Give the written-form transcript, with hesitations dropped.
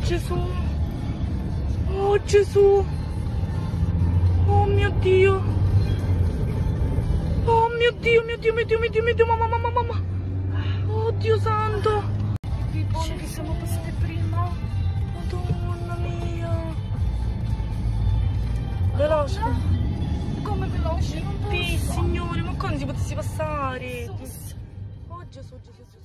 Gesù. Oh Gesù. Oh mio Dio. Oh mio Dio, mio Dio, mio Dio, mio Dio, mio Dio, mamma, mamma, mamma. Oh Dio santo. Il buono che siamo passati prima. Madonna mia. Veloce. Come veloce? Non Sì, posso. signore, ma quando si potessi passare? Sus. Oh Gesù, Gesù, Gesù.